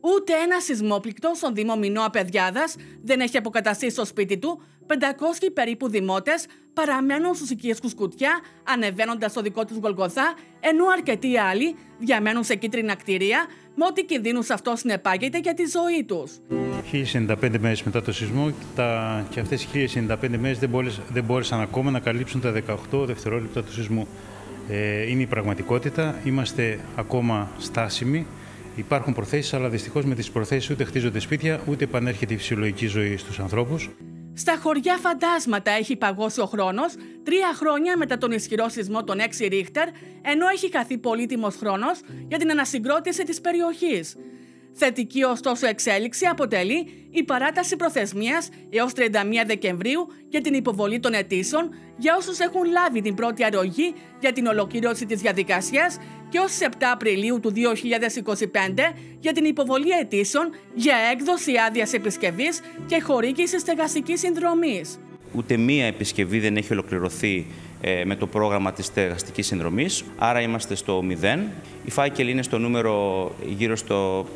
Ούτε ένα σεισμόπληκτο στον Δήμο Μινώα Παιδιάδας δεν έχει αποκαταστήσει στο σπίτι του. 500 περίπου δημότες παραμένουν στους οικιακούς κουτιά, ανεβαίνοντας στο δικό τους Γολγοθά, ενώ αρκετοί άλλοι διαμένουν σε κίτρινα κτίρια, με ό,τι κινδύνους αυτό συνεπάγεται για τη ζωή τους. 1095 μέρες μετά το σεισμό και αυτές οι 1095 μέρες δεν μπόρεσαν ακόμα να καλύψουν τα 18 δευτερόλεπτα του σεισμού. Είναι η πραγματικότητα, είμαστε ακόμα στάσιμοι. Υπάρχουν προθέσεις, αλλά δυστυχώς με τις προθέσεις ούτε χτίζονται σπίτια, ούτε επανέρχεται η φυσιολογική ζωή στους ανθρώπους. Στα χωριά φαντάσματα έχει παγώσει ο χρόνος 3 χρόνια μετά τον ισχυρό σεισμό των 6 Ρίχτερ, ενώ έχει χαθεί πολύτιμος χρόνος για την ανασυγκρότηση της περιοχής. Θετική ωστόσο εξέλιξη αποτελεί η παράταση προθεσμίας έως 31 Δεκεμβρίου για την υποβολή των αιτήσεων για όσους έχουν λάβει την πρώτη αρρωγή για την ολοκλήρωση της διαδικασίας και ως 7 Απριλίου του 2025 για την υποβολή αιτήσεων για έκδοση άδειας επισκευής και χορήγηση στεγαστικής συνδρομής. Ούτε μία επισκευή δεν έχει ολοκληρωθεί με το πρόγραμμα της στεγαστικής συνδρομής, άρα είμαστε στο 0. Η φάκελη είναι στο νούμερο γύρω στο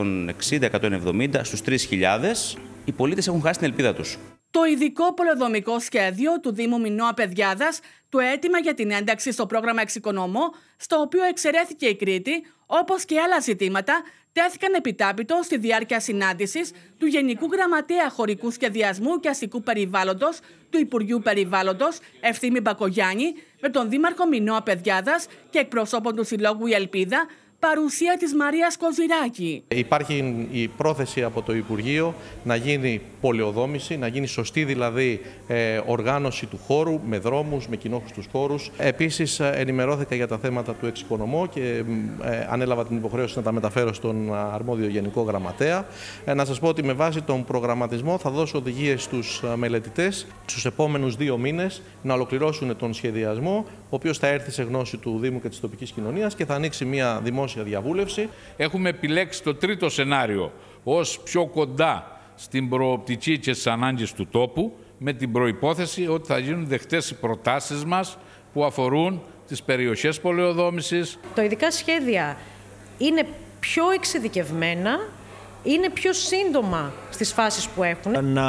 160-170, στους 3.000. Οι πολίτες έχουν χάσει την ελπίδα τους. Το ειδικό πολεοδομικό σχέδιο του Δήμου Μινώα Παιδιάδας, το αίτημα για την ένταξη στο πρόγραμμα Εξοικονομώ, στο οποίο εξαιρέθηκε η Κρήτη, όπως και άλλα ζητήματα, τέθηκαν επιτάπητο στη διάρκεια συνάντησης του Γενικού Γραμματέα Χωρικού Σχεδιασμού και Αστικού Περιβάλλοντος του Υπουργείου Περιβάλλοντος, Ευθύμη Μπακογιάννη, με τον Δήμαρχο Μινώα Παιδιάδας και εκπροσώπων του Συλλόγου Η Ελπίδα, παρουσία της Μαρίας Κοζηράκη. Υπάρχει η πρόθεση από το Υπουργείο να γίνει πολεοδόμηση, να γίνει σωστή δηλαδή οργάνωση του χώρου με δρόμους, με κοινόχρηστους χώρους. Επίσης ενημερώθηκα για τα θέματα του Εξοικονομώ και ανέλαβα την υποχρέωση να τα μεταφέρω στον αρμόδιο Γενικό Γραμματέα. Να σας πω ότι με βάση τον προγραμματισμό θα δώσω οδηγίες στους μελετητές στους επόμενους 2 μήνες να ολοκληρώσουν τον σχεδιασμό, ο οποίος θα έρθει σε γνώση του Δήμου και της τοπικής κοινωνίας και θα ανοίξει μια δημόσια διαβούλευση. Έχουμε επιλέξει το τρίτο σενάριο ως πιο κοντά στην προοπτική και στις ανάγκες του τόπου, με την προϋπόθεση ότι θα γίνουν δεκτές οι προτάσεις μας που αφορούν τις περιοχές πολεοδόμησης. Τα ειδικά σχέδια είναι πιο εξειδικευμένα, είναι πιο σύντομα στις φάσεις που έχουν. Να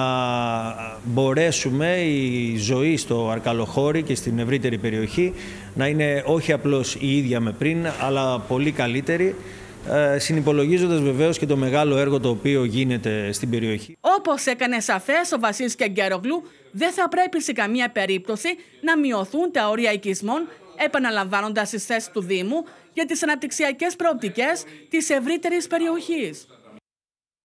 μπορέσουμε η ζωή στο Αρκαλοχώρι και στην ευρύτερη περιοχή να είναι όχι απλώς η ίδια με πριν, αλλά πολύ καλύτερη, συνυπολογίζοντας βεβαίως και το μεγάλο έργο το οποίο γίνεται στην περιοχή. Όπως έκανε σαφές ο Βασίλης Κεγκέρογλου, δεν θα πρέπει σε καμία περίπτωση να μειωθούν τα όρια οικισμών, επαναλαμβάνοντας τις θέσεις του Δήμου για τις αναπτυξιακές προοπτικές της ευρύτερης περιοχής.